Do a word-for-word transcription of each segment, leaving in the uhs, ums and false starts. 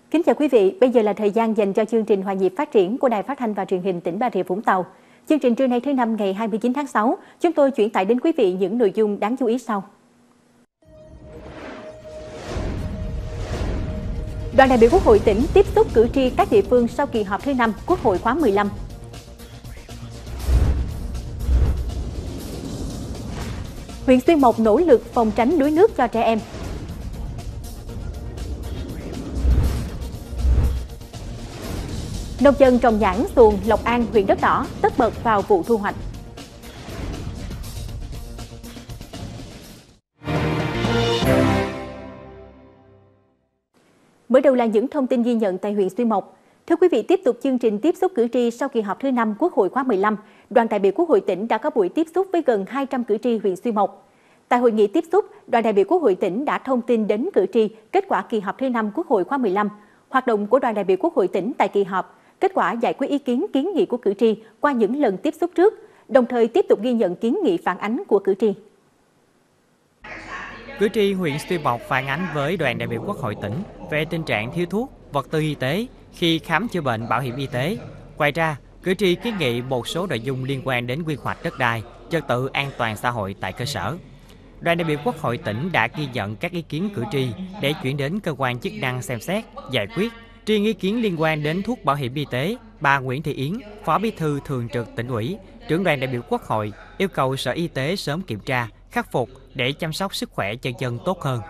Kính chào quý vị, bây giờ là thời gian dành cho chương trình Hòa nhịp phát triển của Đài Phát thanh và Truyền hình tỉnh Bà Rịa Vũng Tàu. Chương trình trưa nay thứ năm ngày hai mươi chín tháng sáu, chúng tôi chuyển tải đến quý vị những nội dung đáng chú ý sau. Đoàn đại biểu Quốc hội tỉnh tiếp xúc cử tri các địa phương sau kỳ họp thứ năm Quốc hội khóa mười lăm. Huyện Xuyên Mộc nỗ lực phòng tránh đuối nước cho trẻ em. Nông dân trồng nhãn xuồng Lộc An, huyện Đất Đỏ tất bật vào vụ thu hoạch. Mở đầu là những thông tin ghi nhận tại huyện Xuyên Mộc. Thưa quý vị, tiếp tục chương trình tiếp xúc cử tri sau kỳ họp thứ năm Quốc hội khóa mười lăm, đoàn đại biểu Quốc hội tỉnh đã có buổi tiếp xúc với gần hai trăm cử tri huyện Xuyên Mộc. Tại hội nghị tiếp xúc, đoàn đại biểu Quốc hội tỉnh đã thông tin đến cử tri kết quả kỳ họp thứ năm Quốc hội khóa mười lăm, hoạt động của đoàn đại biểu Quốc hội tỉnh tại kỳ họp, kết quả giải quyết ý kiến kiến nghị của cử tri qua những lần tiếp xúc trước, đồng thời tiếp tục ghi nhận kiến nghị phản ánh của cử tri. Cử tri huyện Xuyên Mộc phản ánh với đoàn đại biểu Quốc hội tỉnh về tình trạng thiếu thuốc, vật tư y tế khi khám chữa bệnh bảo hiểm y tế. Ngoài ra, cử tri kiến nghị một số nội dung liên quan đến quy hoạch đất đai, trật tự an toàn xã hội tại cơ sở. Đoàn đại biểu Quốc hội tỉnh đã ghi nhận các ý kiến cử tri để chuyển đến cơ quan chức năng xem xét, giải quyết. Riêng ý kiến liên quan đến thuốc bảo hiểm y tế, bà Nguyễn Thị Yến, Phó Bí thư Thường trực Tỉnh ủy, trưởng đoàn đại biểu Quốc hội yêu cầu Sở Y tế sớm kiểm tra, khắc phục để chăm sóc sức khỏe cho dân tốt hơn.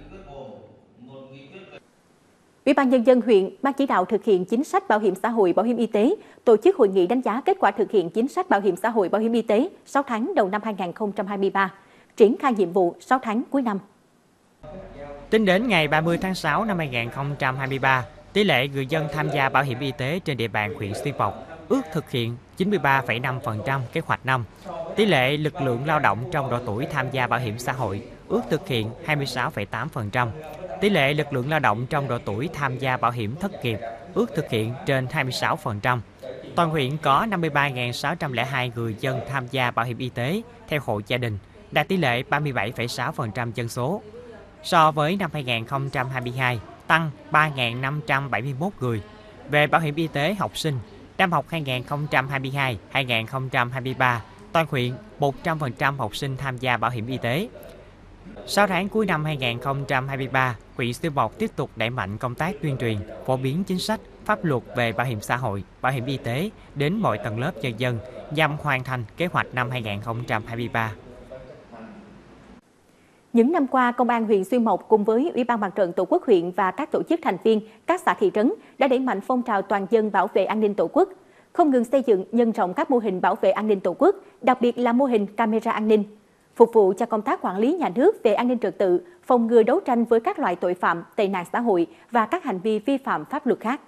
Ủy ban Nhân dân huyện, Ban chỉ đạo thực hiện chính sách bảo hiểm xã hội, bảo hiểm y tế tổ chức hội nghị đánh giá kết quả thực hiện chính sách bảo hiểm xã hội, bảo hiểm y tế sáu tháng đầu năm hai nghìn không trăm hai mươi ba, triển khai nhiệm vụ sáu tháng cuối năm. Tính đến ngày ba mươi tháng sáu năm hai nghìn không trăm hai mươi ba, tỷ lệ người dân tham gia bảo hiểm y tế trên địa bàn huyện Xuyên Mộc ước thực hiện chín mươi ba phẩy năm phần trăm kế hoạch năm. Tỷ lệ lực lượng lao động trong độ tuổi tham gia bảo hiểm xã hội ước thực hiện hai mươi sáu phẩy tám phần trăm. Tỷ lệ lực lượng lao động trong độ tuổi tham gia bảo hiểm thất nghiệp ước thực hiện trên hai mươi sáu phần trăm. Toàn huyện có năm mươi ba nghìn sáu trăm lẻ hai người dân tham gia bảo hiểm y tế theo hộ gia đình, đạt tỷ lệ ba mươi bảy phẩy sáu phần trăm dân số. So với năm hai nghìn không trăm hai mươi hai, tăng ba nghìn năm trăm bảy mươi mốt người. Về bảo hiểm y tế học sinh, năm học hai nghìn không trăm hai mươi hai hai nghìn không trăm hai mươi ba, toàn huyện một trăm phần trăm học sinh tham gia bảo hiểm y tế. sáu tháng cuối năm hai nghìn không trăm hai mươi ba, huyện Xuyên Mộc tiếp tục đẩy mạnh công tác tuyên truyền, phổ biến chính sách, pháp luật về bảo hiểm xã hội, bảo hiểm y tế đến mọi tầng lớp nhân dân nhằm hoàn thành kế hoạch năm hai nghìn không trăm hai mươi ba. Những năm qua, Công an huyện Xuyên Mộc cùng với Ủy ban Mặt trận Tổ quốc huyện và các tổ chức thành viên, các xã thị trấn đã đẩy mạnh phong trào toàn dân bảo vệ an ninh Tổ quốc, không ngừng xây dựng, nhân rộng các mô hình bảo vệ an ninh Tổ quốc, đặc biệt là mô hình camera an ninh, phục vụ cho công tác quản lý nhà nước về an ninh trật tự, phòng ngừa đấu tranh với các loại tội phạm, tệ nạn xã hội và các hành vi vi phạm pháp luật khác.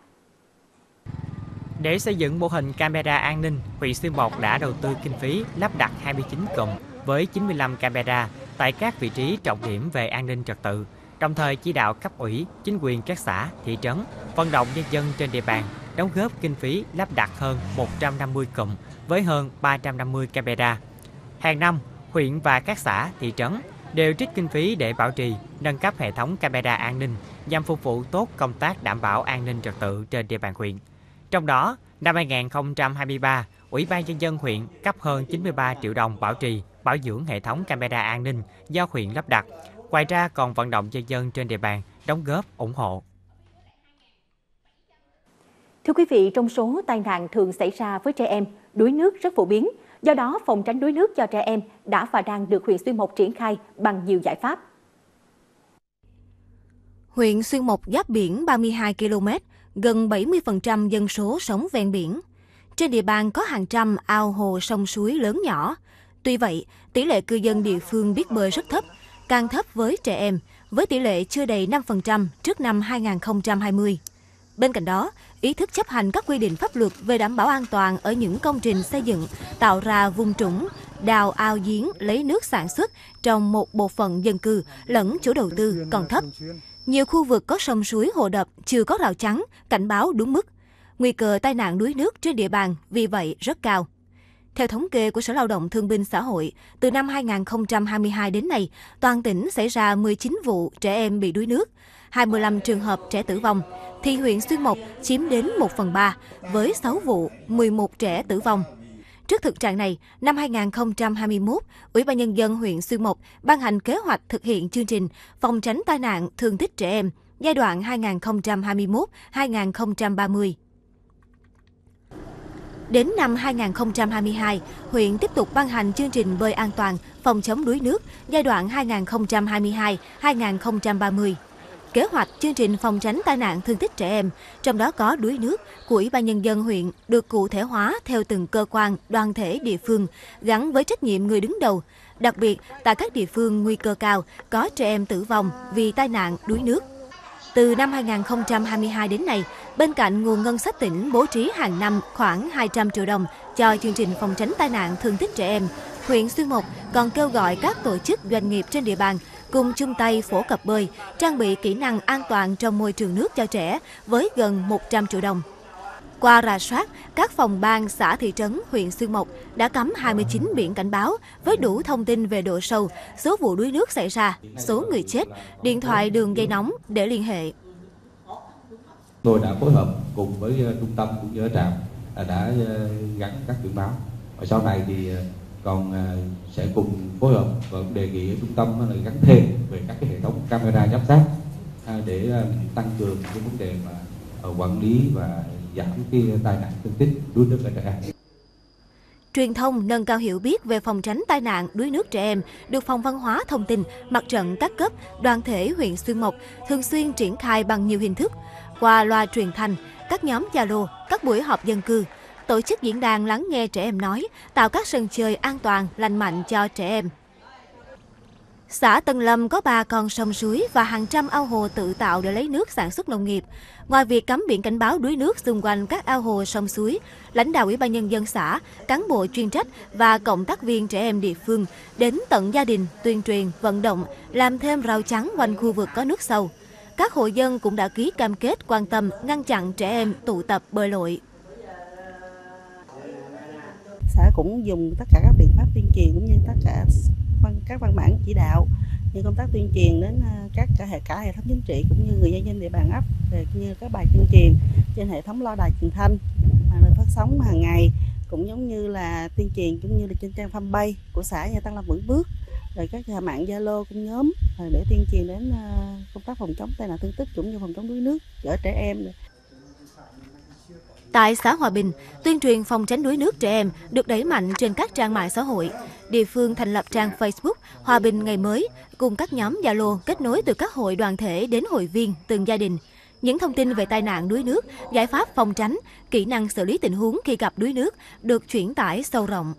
Để xây dựng mô hình camera an ninh, huyện Xuyên Mộc đã đầu tư kinh phí lắp đặt hai mươi chín cụm với chín mươi lăm camera tại các vị trí trọng điểm về an ninh trật tự, đồng thời chỉ đạo cấp ủy, chính quyền các xã, thị trấn, vận động nhân dân trên địa bàn đóng góp kinh phí lắp đặt hơn một trăm năm mươi cụm với hơn ba trăm năm mươi camera. Hàng năm, huyện và các xã, thị trấn đều trích kinh phí để bảo trì, nâng cấp hệ thống camera an ninh nhằm phục vụ tốt công tác đảm bảo an ninh trật tự trên địa bàn huyện. Trong đó, năm hai nghìn không trăm hai mươi ba, Ủy ban Nhân dân huyện cấp hơn chín mươi ba triệu đồng bảo trì, bảo dưỡng hệ thống camera an ninh do huyện lắp đặt. Ngoài ra còn vận động nhân dân trên địa bàn đóng góp ủng hộ. Thưa quý vị, trong số tai nạn thường xảy ra với trẻ em, đuối nước rất phổ biến. Do đó, phòng tránh đuối nước cho trẻ em đã và đang được huyện Xuyên Mộc triển khai bằng nhiều giải pháp. Huyện Xuyên Mộc giáp biển ba mươi hai ki lô mét, gần bảy mươi phần trăm dân số sống ven biển. Trên địa bàn có hàng trăm ao hồ sông suối lớn nhỏ. Tuy vậy, tỷ lệ cư dân địa phương biết bơi rất thấp, càng thấp với trẻ em, với tỷ lệ chưa đầy năm phần trăm trước năm hai nghìn không trăm hai mươi. Bên cạnh đó, ý thức chấp hành các quy định pháp luật về đảm bảo an toàn ở những công trình xây dựng, tạo ra vùng trũng, đào ao giếng lấy nước sản xuất trong một bộ phận dân cư lẫn chủ đầu tư còn thấp. Nhiều khu vực có sông suối hồ đập chưa có rào chắn, cảnh báo đúng mức. Nguy cơ tai nạn đuối nước trên địa bàn vì vậy rất cao. Theo thống kê của Sở Lao động Thương binh Xã hội, từ năm hai nghìn không trăm hai mươi hai đến nay, toàn tỉnh xảy ra mười chín vụ trẻ em bị đuối nước, hai mươi lăm trường hợp trẻ tử vong, thì huyện Xuyên Mộc chiếm đến một phần ba với sáu vụ, mười một trẻ tử vong. Trước thực trạng này, năm hai nghìn không trăm hai mươi mốt, Ủy ban Nhân dân huyện Xuyên Mộc ban hành kế hoạch thực hiện chương trình phòng tránh tai nạn thương tích trẻ em giai đoạn hai nghìn không trăm hai mươi mốt đến hai nghìn không trăm ba mươi. Đến năm hai nghìn không trăm hai mươi hai, huyện tiếp tục ban hành chương trình bơi an toàn phòng chống đuối nước giai đoạn hai nghìn không trăm hai mươi hai đến hai nghìn không trăm ba mươi. Kế hoạch chương trình phòng tránh tai nạn thương tích trẻ em, trong đó có đuối nước của Ủy ban Nhân dân huyện được cụ thể hóa theo từng cơ quan, đoàn thể địa phương, gắn với trách nhiệm người đứng đầu. Đặc biệt, tại các địa phương nguy cơ cao, có trẻ em tử vong vì tai nạn đuối nước. Từ năm hai nghìn không trăm hai mươi hai đến nay, bên cạnh nguồn ngân sách tỉnh bố trí hàng năm khoảng hai trăm triệu đồng cho chương trình phòng tránh tai nạn thương tích trẻ em, huyện Xuyên Mộc còn kêu gọi các tổ chức doanh nghiệp trên địa bàn cùng chung tay phổ cập bơi, trang bị kỹ năng an toàn trong môi trường nước cho trẻ với gần một trăm triệu đồng. Qua rà soát, các phòng ban xã thị trấn huyện Xuyên Mộc đã cắm hai mươi chín biển cảnh báo với đủ thông tin về độ sâu, số vụ đuối nước xảy ra, số người chết, điện thoại đường dây nóng để liên hệ. Tôi đã phối hợp cùng với trung tâm cũng như trạm đã gắn các biển báo. Và sau này thì còn sẽ cùng phối hợp và đề nghị trung tâm là gắn thêm về các cái hệ thống camera giám sát để tăng cường cái vấn đề mà quản lý và giảm cái tai nạn thương tích đuối nước ở trẻ em. Truyền thông nâng cao hiểu biết về phòng tránh tai nạn đuối nước trẻ em được Phòng Văn hóa Thông tin, Mặt trận các cấp, đoàn thể huyện Xuyên Mộc thường xuyên triển khai bằng nhiều hình thức, qua loa truyền thanh, các nhóm Zalo, các buổi họp dân cư, tổ chức diễn đàn lắng nghe trẻ em nói, tạo các sân chơi an toàn, lành mạnh cho trẻ em. Xã Tân Lâm có ba con sông suối và hàng trăm ao hồ tự tạo để lấy nước sản xuất nông nghiệp. Ngoài việc cắm biển cảnh báo đuối nước xung quanh các ao hồ sông suối, lãnh đạo Ủy ban Nhân dân xã, cán bộ chuyên trách và cộng tác viên trẻ em địa phương đến tận gia đình tuyên truyền, vận động, làm thêm rào chắn quanh khu vực có nước sâu. Các hộ dân cũng đã ký cam kết quan tâm ngăn chặn trẻ em tụ tập bơi lội. Xã cũng dùng tất cả các biện pháp tuyên truyền cũng như tất cả các văn bản chỉ đạo như công tác tuyên truyền đến các cả hệ cả hệ thống chính trị cũng như người dân trên địa bàn ấp về như các bài tuyên truyền trên hệ thống loa đài truyền thanh được phát sóng hàng ngày, cũng giống như là tuyên truyền cũng như là trên trang fanpage của xã Nhà Tân Lâm Vững Bước, rồi các nhà mạng Zalo cũng nhóm để tuyên truyền đến công tác phòng chống tai nạn thương tích cũng như phòng chống đuối nước ở trẻ em. Tại xã Hòa Bình, tuyên truyền phòng tránh đuối nước trẻ em được đẩy mạnh trên các trang mạng xã hội. Địa phương thành lập trang Facebook Hòa Bình Ngày Mới cùng các nhóm Zalo kết nối từ các hội đoàn thể đến hội viên từng gia đình. Những thông tin về tai nạn đuối nước, giải pháp phòng tránh, kỹ năng xử lý tình huống khi gặp đuối nước được chuyển tải sâu rộng.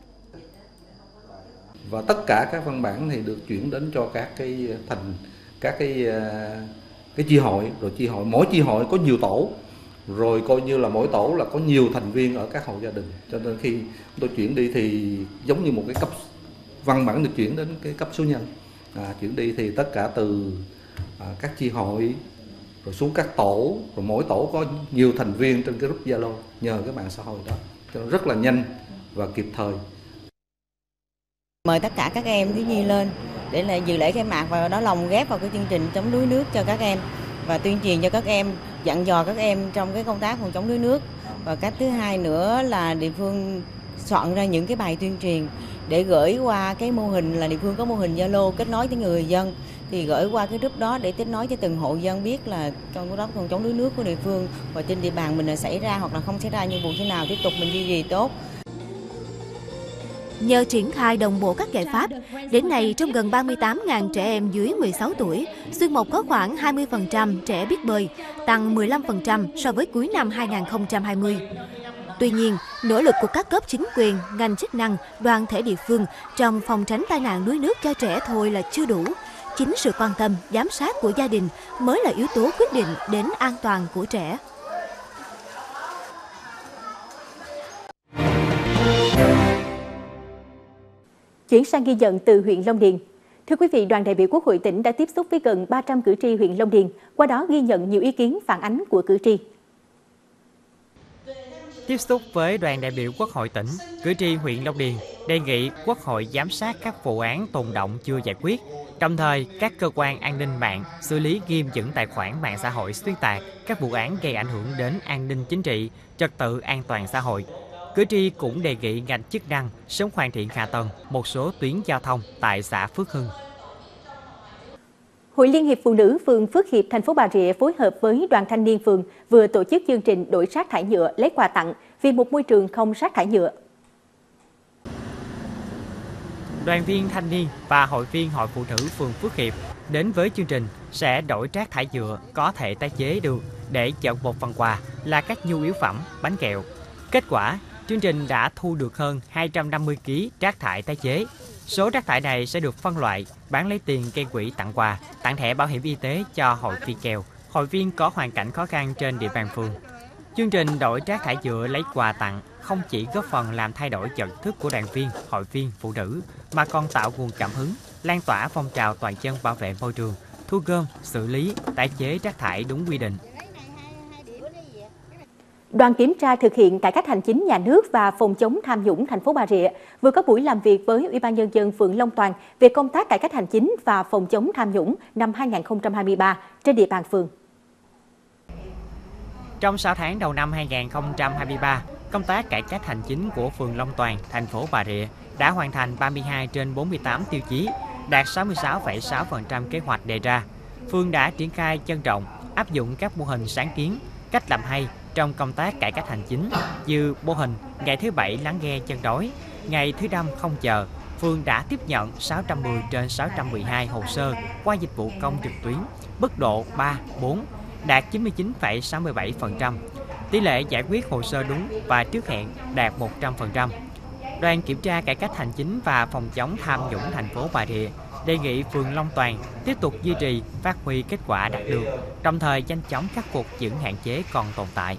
Và tất cả các văn bản thì được chuyển đến cho các cái thành các cái cái chi hội, rồi chi hội mỗi chi hội có nhiều tổ. Rồi coi như là mỗi tổ là có nhiều thành viên ở các hộ gia đình, cho nên khi tôi chuyển đi thì giống như một cái cấp văn bản được chuyển đến cái cấp số nhân, à, chuyển đi thì tất cả từ à, các chi hội rồi xuống các tổ, rồi mỗi tổ có nhiều thành viên trên cái group Zalo nhờ cái mạng xã hội đó, cho nên rất là nhanh và kịp thời. Mời tất cả các em thiếu nhi lên để là dự lễ khai mạc và đó lồng ghép vào cái chương trình chống đuối nước cho các em và tuyên truyền cho các em, dặn dò các em trong cái công tác phòng chống đuối nước. Và cái thứ hai nữa là địa phương soạn ra những cái bài tuyên truyền để gửi qua cái mô hình là địa phương có mô hình Zalo kết nối với người dân, thì gửi qua cái group đó để kết nối cho từng hộ dân biết là trong công tác phòng chống đuối nước của địa phương và trên địa bàn mình là xảy ra hoặc là không xảy ra, những vụ thế nào tiếp tục mình duy trì tốt. Nhờ triển khai đồng bộ các giải pháp, đến nay trong gần ba mươi tám nghìn trẻ em dưới mười sáu tuổi, Xuyên Mộc có khoảng hai mươi phần trăm trẻ biết bơi, tăng mười lăm phần trăm so với cuối năm hai nghìn không trăm hai mươi. Tuy nhiên, nỗ lực của các cấp chính quyền, ngành chức năng, đoàn thể địa phương trong phòng tránh tai nạn đuối nước cho trẻ thôi là chưa đủ. Chính sự quan tâm, giám sát của gia đình mới là yếu tố quyết định đến an toàn của trẻ. Chuyển sang ghi nhận từ huyện Long Điền. Thưa quý vị, đoàn đại biểu Quốc hội tỉnh đã tiếp xúc với gần ba trăm cử tri huyện Long Điền, qua đó ghi nhận nhiều ý kiến phản ánh của cử tri. Tiếp xúc với đoàn đại biểu Quốc hội tỉnh, cử tri huyện Long Điền đề nghị Quốc hội giám sát các vụ án tồn động chưa giải quyết, đồng thời các cơ quan an ninh mạng xử lý nghiêm những tài khoản mạng xã hội xuyên tạc các vụ án gây ảnh hưởng đến an ninh chính trị, trật tự an toàn xã hội. Cử tri cũng đề nghị ngành chức năng sớm hoàn thiện hạ tầng một số tuyến giao thông tại xã Phước Hưng. Hội Liên hiệp Phụ nữ phường Phước Hiệp, thành phố Bà Rịa phối hợp với Đoàn Thanh niên phường vừa tổ chức chương trình đổi rác thải nhựa lấy quà tặng vì một môi trường không rác thải nhựa. Đoàn viên thanh niên và hội viên Hội Phụ nữ phường Phước Hiệp đến với chương trình sẽ đổi rác thải nhựa có thể tái chế được để nhận một phần quà là các nhu yếu phẩm, bánh kẹo. Kết quả, chương trình đã thu được hơn hai trăm năm mươi ki lô gam rác thải tái chế. Số rác thải này sẽ được phân loại, bán lấy tiền gây quỹ tặng quà, tặng thẻ bảo hiểm y tế cho hội viên nghèo, hội viên có hoàn cảnh khó khăn trên địa bàn phường. Chương trình đổi rác thải nhựa lấy quà tặng không chỉ góp phần làm thay đổi nhận thức của đoàn viên, hội viên, phụ nữ, mà còn tạo nguồn cảm hứng, lan tỏa phong trào toàn dân bảo vệ môi trường, thu gom, xử lý, tái chế rác thải đúng quy định. Đoàn kiểm tra thực hiện cải cách hành chính nhà nước và phòng chống tham nhũng thành phố Bà Rịa vừa có buổi làm việc với Ủy ban Nhân dân phường Long Toàn về công tác cải cách hành chính và phòng chống tham nhũng năm hai nghìn không trăm hai mươi ba trên địa bàn phường. Trong sáu tháng đầu năm hai nghìn không trăm hai mươi ba, công tác cải cách hành chính của phường Long Toàn, thành phố Bà Rịa đã hoàn thành ba mươi hai trên bốn mươi tám tiêu chí, đạt sáu mươi sáu phẩy sáu phần trăm kế hoạch đề ra. Phường đã triển khai nhân rộng, áp dụng các mô hình sáng kiến, cách làm hay trong công tác cải cách hành chính như mô hình ngày thứ bảy lắng nghe chân đối, ngày thứ năm không chờ. Phường đã tiếp nhận sáu trăm mười trên sáu trăm mười hai hồ sơ qua dịch vụ công trực tuyến, mức độ ba, bốn, đạt chín mươi chín phẩy sáu mươi bảy phần trăm. Tỷ lệ giải quyết hồ sơ đúng và trước hẹn đạt một trăm phần trăm. Đoàn kiểm tra cải cách hành chính và phòng chống tham nhũng thành phố Bà Rịa đề nghị phường Long Toàn tiếp tục duy trì, phát huy kết quả đạt được, đồng thời nhanh chóng khắc phục những hạn chế còn tồn tại.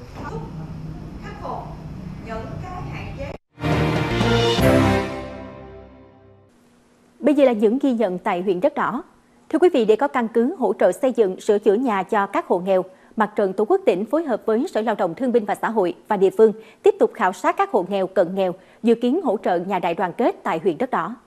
Bây giờ là những ghi nhận tại huyện Đất Đỏ. Thưa quý vị, để có căn cứ hỗ trợ xây dựng, sửa chữa nhà cho các hộ nghèo, Mặt trận Tổ quốc tỉnh phối hợp với Sở Lao động Thương binh và Xã hội và địa phương tiếp tục khảo sát các hộ nghèo, cận nghèo, dự kiến hỗ trợ nhà đại đoàn kết tại huyện Đất Đỏ.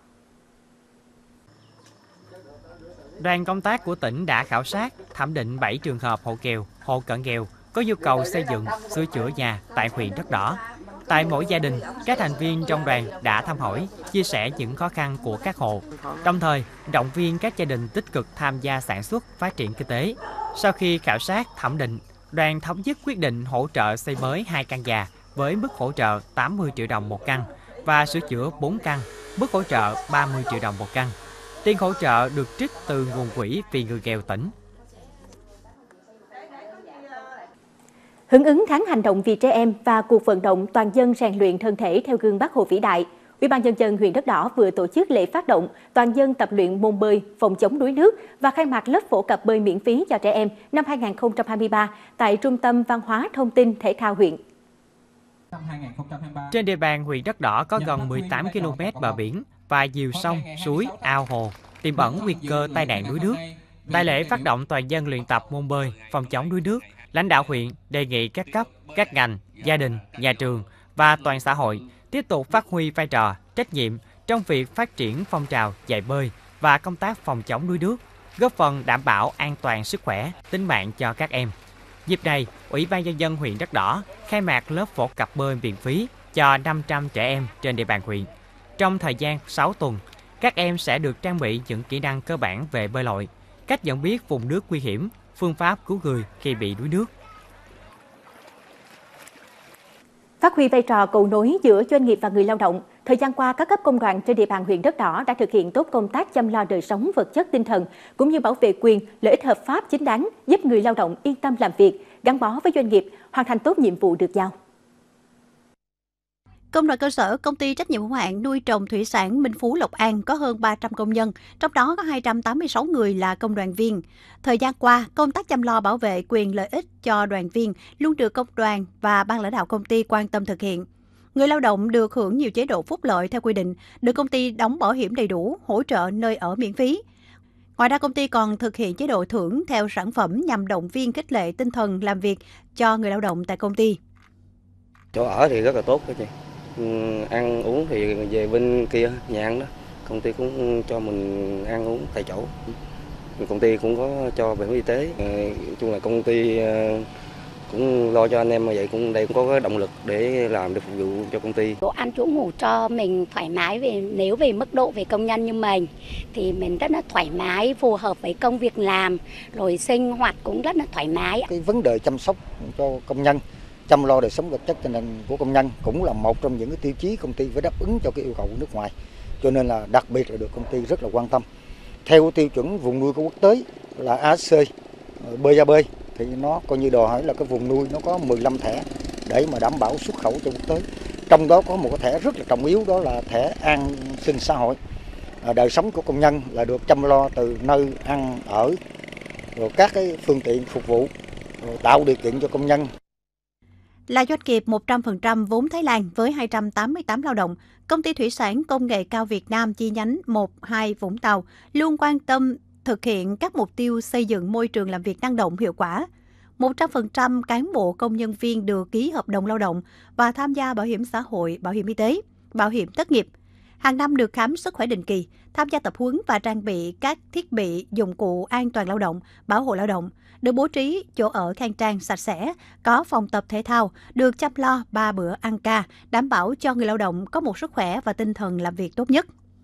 Đoàn công tác của tỉnh đã khảo sát, thẩm định bảy trường hợp hộ nghèo, hộ cận nghèo có nhu cầu xây dựng, sửa chữa nhà tại huyện Đất Đỏ. Tại mỗi gia đình, các thành viên trong đoàn đã thăm hỏi, chia sẻ những khó khăn của các hộ, đồng thời động viên các gia đình tích cực tham gia sản xuất, phát triển kinh tế. Sau khi khảo sát, thẩm định, đoàn thống nhất quyết định hỗ trợ xây mới hai căn nhà với mức hỗ trợ tám mươi triệu đồng một căn và sửa chữa bốn căn, mức hỗ trợ ba mươi triệu đồng một căn. Tiền hỗ trợ được trích từ nguồn quỹ vì người nghèo tỉnh. Hưởng ứng tháng hành động vì trẻ em và cuộc vận động toàn dân rèn luyện thân thể theo gương Bác Hồ vĩ đại, Ủy ban Nhân dân huyện Đất Đỏ vừa tổ chức lễ phát động toàn dân tập luyện môn bơi, phòng chống đuối nước và khai mạc lớp phổ cập bơi miễn phí cho trẻ em năm hai nghìn không trăm hai mươi ba tại Trung tâm Văn hóa Thông tin Thể thao huyện. Trên địa bàn huyện Đất Đỏ có gần mười tám ki lô mét bờ biển và nhiều sông, suối, ao hồ, tiềm ẩn nguy cơ tai nạn đuối nước. Tại lễ phát động toàn dân luyện tập môn bơi, phòng chống đuối nước, lãnh đạo huyện đề nghị các cấp, các ngành, gia đình, nhà trường và toàn xã hội tiếp tục phát huy vai trò, trách nhiệm trong việc phát triển phong trào dạy bơi và công tác phòng chống đuối nước, góp phần đảm bảo an toàn sức khỏe, tính mạng cho các em. Dịp này, Ủy ban Nhân dân huyện Đất Đỏ khai mạc lớp phổ cập bơi miễn phí cho năm trăm trẻ em trên địa bàn huyện. Trong thời gian sáu tuần, các em sẽ được trang bị những kỹ năng cơ bản về bơi lội, cách nhận biết vùng nước nguy hiểm, phương pháp cứu người khi bị đuối nước. Phát huy vai trò cầu nối giữa doanh nghiệp và người lao động, thời gian qua các cấp công đoàn trên địa bàn huyện Đất Đỏ đã thực hiện tốt công tác chăm lo đời sống vật chất tinh thần cũng như bảo vệ quyền, lợi ích hợp pháp chính đáng, giúp người lao động yên tâm làm việc, gắn bó với doanh nghiệp, hoàn thành tốt nhiệm vụ được giao. Công đoàn cơ sở Công ty trách nhiệm hữu hạn nuôi trồng thủy sản Minh Phú Lộc An có hơn ba trăm công nhân, trong đó có hai trăm tám mươi sáu người là công đoàn viên. Thời gian qua, công tác chăm lo bảo vệ quyền lợi ích cho đoàn viên luôn được công đoàn và ban lãnh đạo công ty quan tâm thực hiện. Người lao động được hưởng nhiều chế độ phúc lợi theo quy định, được công ty đóng bảo hiểm đầy đủ, hỗ trợ nơi ở miễn phí. Ngoài ra, công ty còn thực hiện chế độ thưởng theo sản phẩm nhằm động viên khích lệ tinh thần làm việc cho người lao động tại công ty. Chỗ ở thì rất là tốt đó chị. Ừ, ăn uống thì về bên kia nhà ăn đó, công ty cũng cho mình ăn uống tại chỗ. Công ty cũng có cho bảo hiểm y tế. Nói chung là công ty cũng lo cho anh em, mà vậy cũng đây cũng có cái động lực để làm, để phục vụ cho công ty. Chỗ ăn chỗ ngủ cho mình thoải mái, về nếu về mức độ về công nhân như mình thì mình rất là thoải mái, phù hợp với công việc làm, rồi sinh hoạt cũng rất là thoải mái. Cái vấn đề chăm sóc cho công nhân, chăm lo đời sống vật chất tinh thần của công nhân cũng là một trong những cái tiêu chí công ty phải đáp ứng cho cái yêu cầu của nước ngoài. Cho nên là đặc biệt là được công ty rất là quan tâm. Theo tiêu chuẩn vùng nuôi của quốc tế là a xê, bê a bê thì nó coi như đòi hỏi là cái vùng nuôi nó có mười lăm thẻ để mà đảm bảo xuất khẩu cho quốc tế. Trong đó có một cái thẻ rất là trọng yếu, đó là thẻ an sinh xã hội. Đời sống của công nhân là được chăm lo từ nơi ăn ở, rồi các cái phương tiện phục vụ, rồi tạo điều kiện cho công nhân. Là doanh nghiệp một trăm phần trăm vốn Thái Lan với hai trăm tám mươi tám lao động, Công ty Thủy sản Công nghệ cao Việt Nam chi nhánh một, hai Vũng Tàu luôn quan tâm thực hiện các mục tiêu xây dựng môi trường làm việc năng động hiệu quả. một trăm phần trăm cán bộ công nhân viên được ký hợp đồng lao động và tham gia bảo hiểm xã hội, bảo hiểm y tế, bảo hiểm thất nghiệp. Hàng năm được khám sức khỏe định kỳ, tham gia tập huấn và trang bị các thiết bị, dụng cụ an toàn lao động, bảo hộ lao động, được bố trí chỗ ở khang trang sạch sẽ, có phòng tập thể thao, được chăm lo ba bữa ăn ca, đảm bảo cho người lao động có một sức khỏe và tinh thần làm việc tốt nhất.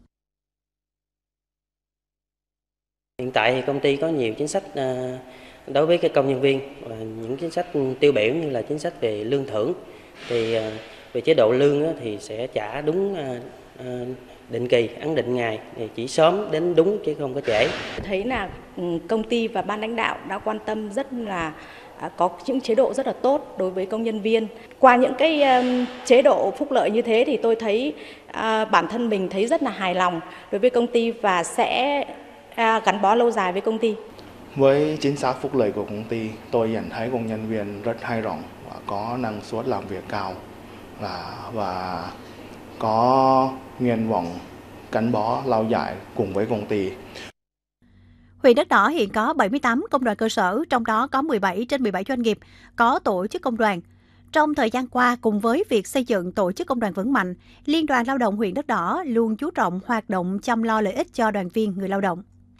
Hiện tại thì công ty có nhiều chính sách đối với cái công nhân viên, và những chính sách tiêu biểu như là chính sách về lương thưởng. Thì về chế độ lương thì sẽ trả đúng định kỳ, ấn định ngày, thì chỉ sớm đến đúng chứ không có trễ. Thấy là công ty và ban lãnh đạo đã quan tâm rất là có những chế độ rất là tốt đối với công nhân viên. Qua những cái chế độ phúc lợi như thế thì tôi thấy bản thân mình thấy rất là hài lòng đối với công ty và sẽ gắn bó lâu dài với công ty. Với chính sách phúc lợi của công ty, tôi nhận thấy công nhân viên rất hài lòng và có năng suất làm việc cao và, và có nguyện vọng gắn bó lâu dài cùng với công ty. Huyện Đất Đỏ hiện có bảy mươi tám công đoàn cơ sở, trong đó có mười bảy trên mười bảy doanh nghiệp có tổ chức công đoàn. Trong thời gian qua, cùng với việc xây dựng tổ chức công đoàn vững mạnh, Liên đoàn Lao động huyện Đất Đỏ luôn chú trọng hoạt động chăm lo lợi ích cho đoàn viên người lao động.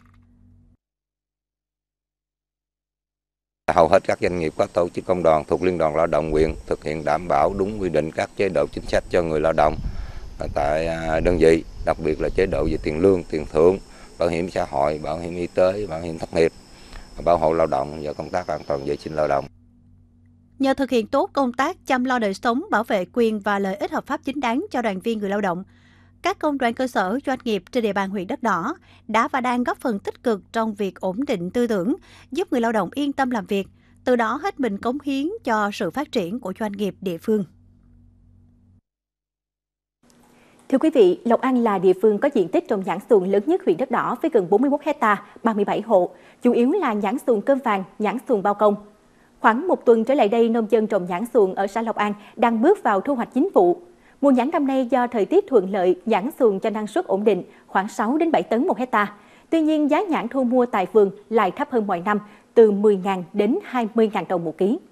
Hầu hết các doanh nghiệp có tổ chức công đoàn thuộc Liên đoàn Lao động huyện thực hiện đảm bảo đúng quy định các chế độ chính sách cho người lao động tại đơn vị, đặc biệt là chế độ về tiền lương, tiền thưởng, bảo hiểm xã hội, bảo hiểm y tế, bảo hiểm thất nghiệp, bảo hộ lao động và công tác an toàn vệ sinh lao động. Nhờ thực hiện tốt công tác chăm lo đời sống, bảo vệ quyền và lợi ích hợp pháp chính đáng cho đoàn viên người lao động, các công đoàn cơ sở, doanh nghiệp trên địa bàn huyện Đất Đỏ đã và đang góp phần tích cực trong việc ổn định tư tưởng, giúp người lao động yên tâm làm việc, từ đó hết mình cống hiến cho sự phát triển của doanh nghiệp địa phương. Thưa quý vị, Lộc An là địa phương có diện tích trồng nhãn xuồng lớn nhất huyện Đất Đỏ với gần bốn mươi mốt héc ta, ba mươi bảy hộ, chủ yếu là nhãn xuồng cơm vàng, nhãn xuồng bao công. Khoảng một tuần trở lại đây, nông dân trồng nhãn xuồng ở xã Lộc An đang bước vào thu hoạch chính vụ. Mùa nhãn năm nay do thời tiết thuận lợi, nhãn xuồng cho năng suất ổn định, khoảng sáu đến bảy tấn một hecta. Tuy nhiên, giá nhãn thu mua tại vườn lại thấp hơn mọi năm, từ mười nghìn đến hai mươi nghìn đồng một ký.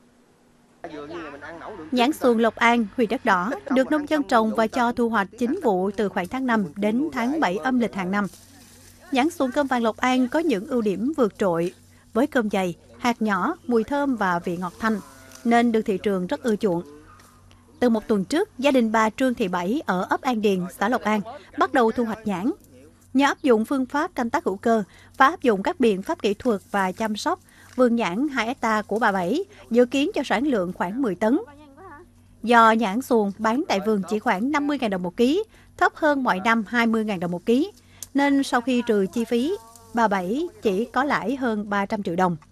Nhãn xuồng Lộc An, huyện Đất Đỏ được nông dân trồng và cho thu hoạch chính vụ từ khoảng tháng năm đến tháng bảy âm lịch hàng năm. Nhãn xuồng cơm vàng Lộc An có những ưu điểm vượt trội với cơm dày, hạt nhỏ, mùi thơm và vị ngọt thanh, nên được thị trường rất ưa chuộng. Từ một tuần trước, gia đình bà Trương Thị Bảy ở ấp An Điền, xã Lộc An bắt đầu thu hoạch nhãn. Nhờ áp dụng phương pháp canh tác hữu cơ và áp dụng các biện pháp kỹ thuật và chăm sóc, vườn nhãn hai héc ta của bà Bảy dự kiến cho sản lượng khoảng mười tấn. Do nhãn xuồng bán tại vườn chỉ khoảng năm mươi nghìn đồng một ký, thấp hơn mọi năm hai mươi nghìn đồng một ký, nên sau khi trừ chi phí, bà Bảy chỉ có lãi hơn ba trăm triệu đồng.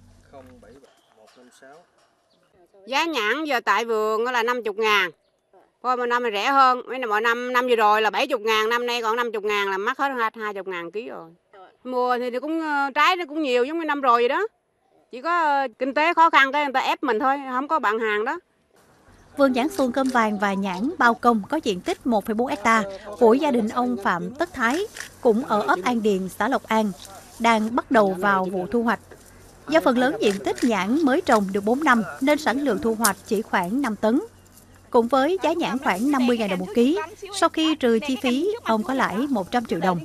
Giá nhãn giờ tại vườn là năm mươi ngàn. Thôi mà năm này rẻ hơn, mấy mọi năm năm vừa rồi là bảy mươi ngàn, năm nay còn năm mươi ngàn là mắc hết hai mươi ngàn ký rồi. Mùa thì cũng trái nó cũng nhiều giống như năm rồi vậy đó. Chỉ có kinh tế khó khăn cái người ta ép mình thôi, không có bạn hàng đó. Vườn nhãn xuồng cơm vàng và nhãn bao công có diện tích một phẩy bốn héc ta của gia đình ông Phạm Tất Thái, cũng ở ấp An Điền, xã Lộc An, đang bắt đầu vào vụ thu hoạch. Do phần lớn diện tích nhãn mới trồng được bốn năm nên sản lượng thu hoạch chỉ khoảng năm tấn. Cũng với giá nhãn khoảng năm mươi nghìn đồng một ký, sau khi trừ chi phí, ông có lãi một trăm triệu đồng.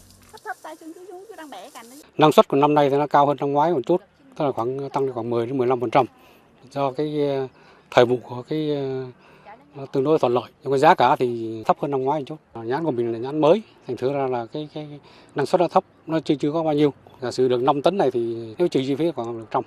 Năng suất của năm nay thì nó cao hơn năm ngoái một chút, tức là khoảng tăng khoảng mười đến mười lăm phần trăm. Do cái thời vụ của cái nó tương đối thuận lợi, nhưng cái giá cả thì thấp hơn năm ngoái một chút. Nhãn của mình là nhãn mới, thành thử ra là cái cái năng suất nó thấp, nó chưa chưa có bao nhiêu. Giả sử được năm tấn này thì nếu trừ chi phí khoảng được trăm.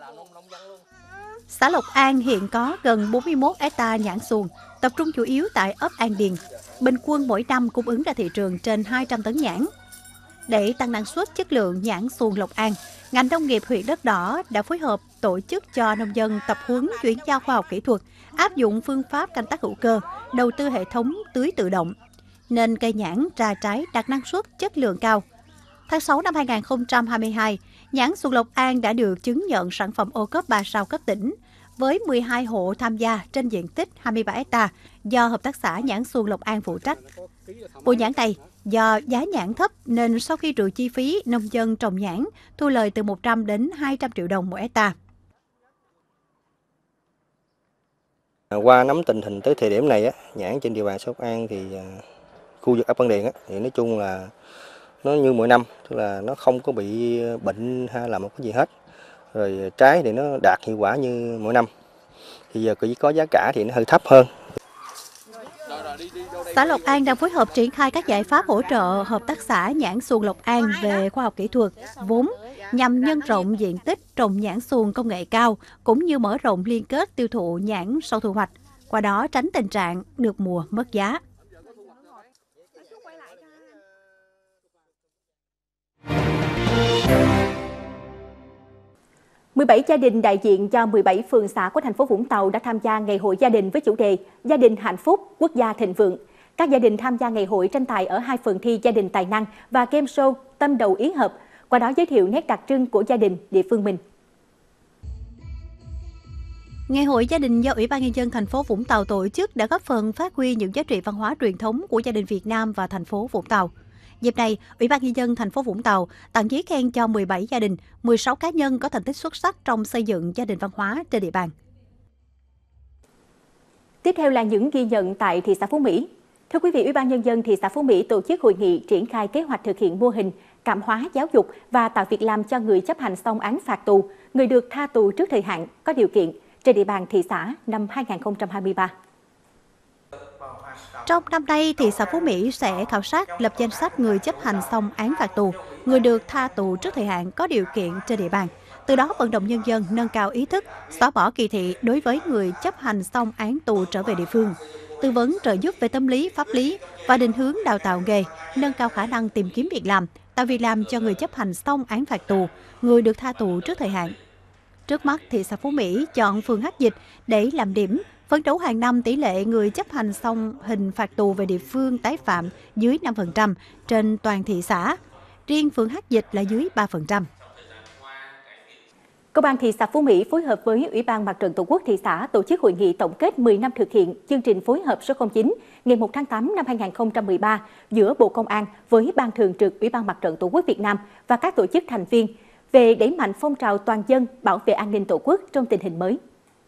Xã Lộc An hiện có gần bốn mươi mốt héc ta nhãn xuồng, tập trung chủ yếu tại ấp An Điền. Bình quân mỗi năm cung ứng ra thị trường trên hai trăm tấn nhãn. Để tăng năng suất chất lượng nhãn xuồng Lộc An, ngành nông nghiệp huyện Đất Đỏ đã phối hợp tổ chức cho nông dân tập huấn chuyển giao khoa học kỹ thuật, áp dụng phương pháp canh tác hữu cơ, đầu tư hệ thống tưới tự động, nên cây nhãn ra trái đạt năng suất chất lượng cao. Tháng sáu năm hai nghìn không trăm hai mươi hai, nhãn xuồng Lộc An đã được chứng nhận sản phẩm ô cốp ba sao cấp tỉnh, với mười hai hộ tham gia trên diện tích hai mươi ba héc ta do Hợp tác xã nhãn xuồng Lộc An phụ trách. Vụ nhãn này do giá nhãn thấp nên sau khi trừ chi phí, nông dân trồng nhãn thu lời từ một trăm đến hai trăm triệu đồng mỗi héc ta. Qua nắm tình hình tới thời điểm này, á, nhãn trên địa bàn xã Lộc An thì khu vực ấp An Điền á, thì nói chung là nó như mỗi năm, tức là nó không có bị bệnh hay là một cái gì hết. Rồi trái thì nó đạt hiệu quả như mỗi năm. Thì giờ chỉ có giá cả thì nó hơi thấp hơn. Xã Lộc An đang phối hợp triển khai các giải pháp hỗ trợ Hợp tác xã nhãn xuồng Lộc An về khoa học kỹ thuật, vốn nhằm nhân rộng diện tích trồng nhãn xuồng công nghệ cao cũng như mở rộng liên kết tiêu thụ nhãn sau thu hoạch, qua đó tránh tình trạng được mùa mất giá. mười bảy gia đình đại diện cho mười bảy phường xã của thành phố Vũng Tàu đã tham gia ngày hội gia đình với chủ đề Gia đình hạnh phúc, quốc gia thịnh vượng. Các gia đình tham gia ngày hội tranh tài ở hai phần thi gia đình tài năng và game show Tâm đầu ý hợp, qua đó giới thiệu nét đặc trưng của gia đình địa phương mình. Ngày hội gia đình do Ủy ban Nhân dân thành phố Vũng Tàu tổ chức đã góp phần phát huy những giá trị văn hóa truyền thống của gia đình Việt Nam và thành phố Vũng Tàu. Dịp này, Ủy ban Nhân dân thành phố Vũng Tàu tặng giấy khen cho mười bảy gia đình, mười sáu cá nhân có thành tích xuất sắc trong xây dựng gia đình văn hóa trên địa bàn. Tiếp theo là những ghi nhận tại thị xã Phú Mỹ. Thưa quý vị, Ủy ban Nhân dân thị xã Phú Mỹ tổ chức hội nghị triển khai kế hoạch thực hiện mô hình cảm hóa giáo dục và tạo việc làm cho người chấp hành xong án phạt tù, người được tha tù trước thời hạn có điều kiện trên địa bàn thị xã năm hai nghìn không trăm hai mươi ba. Trong năm nay, thị xã Phú Mỹ sẽ khảo sát lập danh sách người chấp hành xong án phạt tù, người được tha tù trước thời hạn có điều kiện trên địa bàn. Từ đó vận động nhân dân nâng cao ý thức, xóa bỏ kỳ thị đối với người chấp hành xong án tù trở về địa phương, tư vấn trợ giúp về tâm lý, pháp lý và định hướng đào tạo nghề, nâng cao khả năng tìm kiếm việc làm, tạo việc làm cho người chấp hành xong án phạt tù, người được tha tù trước thời hạn. Trước mắt, thị xã Phú Mỹ chọn phường Hắc Dịch để làm điểm, phấn đấu hàng năm tỷ lệ người chấp hành xong hình phạt tù về địa phương tái phạm dưới năm phần trăm trên toàn thị xã. Riêng phường Hắc Dịch là dưới ba phần trăm. Công an thị xã Phú Mỹ phối hợp với Ủy ban Mặt trận Tổ quốc thị xã tổ chức hội nghị tổng kết mười năm thực hiện chương trình phối hợp số không chín ngày một tháng tám năm hai nghìn không trăm mười ba giữa Bộ Công an với Ban Thường trực Ủy ban Mặt trận Tổ quốc Việt Nam và các tổ chức thành viên về đẩy mạnh phong trào toàn dân bảo vệ an ninh Tổ quốc trong tình hình mới.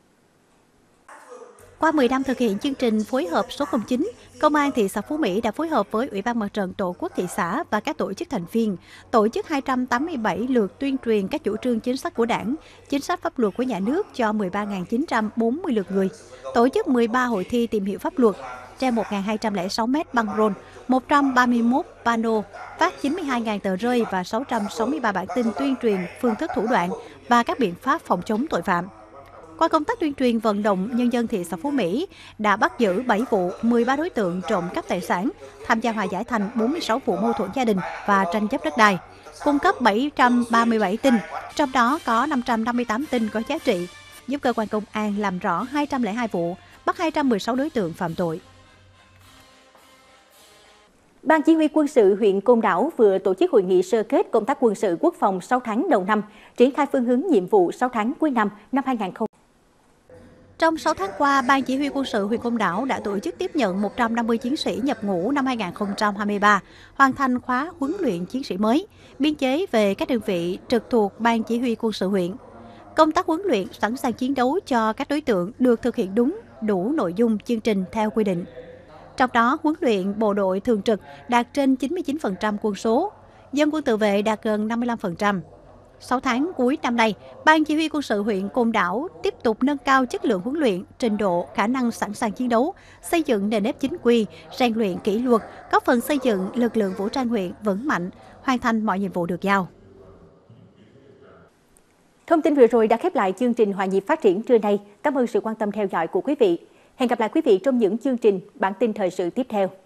Qua mười năm thực hiện chương trình phối hợp số không chín, Công an thị xã Phú Mỹ đã phối hợp với Ủy ban Mặt trận Tổ quốc thị xã và các tổ chức thành viên, tổ chức hai trăm tám mươi bảy lượt tuyên truyền các chủ trương chính sách của Đảng, chính sách pháp luật của nhà nước cho mười ba nghìn chín trăm bốn mươi lượt người, tổ chức mười ba hội thi tìm hiểu pháp luật, treo một nghìn hai trăm lẻ sáu mét băng rôn, một trăm ba mươi mốt pano, phát chín mươi hai nghìn tờ rơi và sáu trăm sáu mươi ba bản tin tuyên truyền phương thức thủ đoạn và các biện pháp phòng chống tội phạm. Qua công tác tuyên truyền vận động, nhân dân thị xã Phú Mỹ đã bắt giữ bảy vụ, mười ba đối tượng trộm cắp tài sản, tham gia hòa giải thành bốn mươi sáu vụ mâu thuẫn gia đình và tranh chấp đất đai, cung cấp bảy trăm ba mươi bảy tin, trong đó có năm trăm năm mươi tám tin có giá trị, giúp cơ quan công an làm rõ hai trăm lẻ hai vụ, bắt hai trăm mười sáu đối tượng phạm tội. Ban Chỉ huy quân sự huyện Côn Đảo vừa tổ chức hội nghị sơ kết công tác quân sự quốc phòng sáu tháng đầu năm, triển khai phương hướng nhiệm vụ sáu tháng cuối năm năm hai nghìn không trăm hai mươi ba. Trong sáu tháng qua, Ban Chỉ huy quân sự huyện Côn Đảo đã tổ chức tiếp nhận một trăm năm mươi chiến sĩ nhập ngũ năm hai nghìn không trăm hai mươi ba, hoàn thành khóa huấn luyện chiến sĩ mới, biên chế về các đơn vị trực thuộc Ban Chỉ huy quân sự huyện. Công tác huấn luyện sẵn sàng chiến đấu cho các đối tượng được thực hiện đúng đủ nội dung chương trình theo quy định. Trong đó, huấn luyện bộ đội thường trực đạt trên chín mươi chín phần trăm quân số, dân quân tự vệ đạt gần năm mươi lăm phần trăm. sáu tháng cuối năm nay, Ban Chỉ huy quân sự huyện Côn Đảo tiếp tục nâng cao chất lượng huấn luyện, trình độ, khả năng sẵn sàng chiến đấu, xây dựng nền nếp chính quy, rèn luyện kỷ luật, góp phần xây dựng lực lượng vũ trang huyện vững mạnh, hoàn thành mọi nhiệm vụ được giao. Thông tin vừa rồi đã khép lại chương trình Hòa nhịp phát triển trưa nay. Cảm ơn sự quan tâm theo dõi của quý vị. Hẹn gặp lại quý vị trong những chương trình, bản tin thời sự tiếp theo.